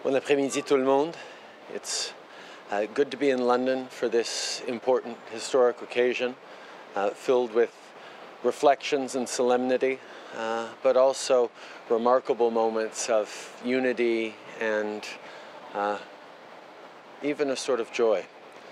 Bon après-midi tout le monde. It's good to be in London for this important historic occasion, filled with reflections and solemnity, but also remarkable moments of unity and even a sort of joy.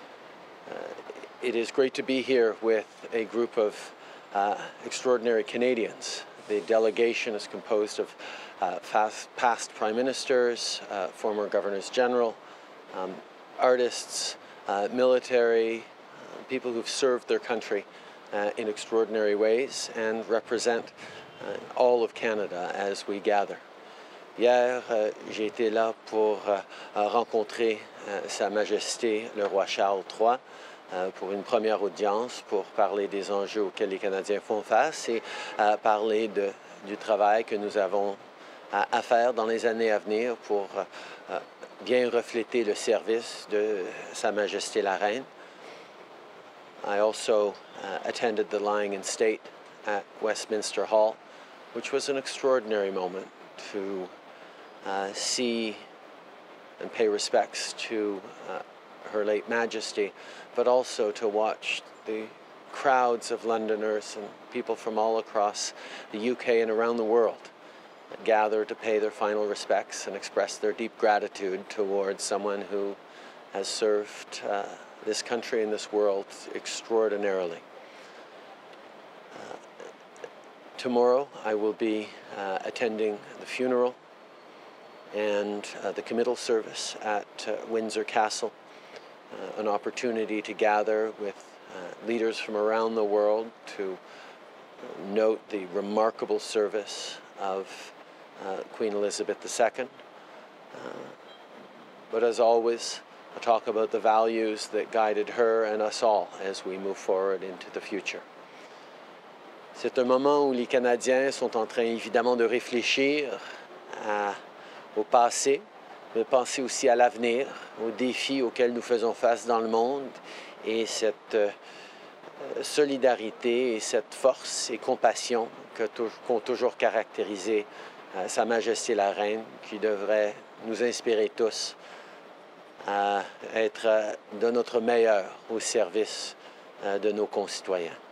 It is great to be here with a group of extraordinary Canadians. The delegation is composed of past prime ministers, former governors general, artists, military, people who've served their country in extraordinary ways and represent all of Canada as we gather. Hier, j'ai été là pour rencontrer Sa Majesté le roi Charles III pour une première audience pour parler des enjeux auxquels les Canadiens font face et parler du travail que nous avons à faire dans les années à venir pour bien refléter le service de Sa Majesté la Reine. I also attended the lying in state at Westminster Hall, which was an extraordinary moment to see and pay respects to Her late Majesty, but also to watch the crowds of Londoners and people from all across the UK and around the world gather to pay their final respects and express their deep gratitude towards someone who has served this country and this world extraordinarily. Tomorrow I will be attending the funeral and the committal service at Windsor Castle, an opportunity to gather with leaders from around the world to note the remarkable service of Queen Elizabeth II. But as always, I'll talk about the values that guided her and us all as we move forward into the future. C'est un moment où les Canadiens sont en train évidemment de réfléchir au passé, mais penser aussi à l'avenir, aux défis auxquels nous faisons face dans le monde et cette solidarité et cette force et compassion qu'ont toujours caractérisé Sa Majesté la Reine, qui devrait nous inspirer tous à être de notre meilleur au service de nos concitoyens.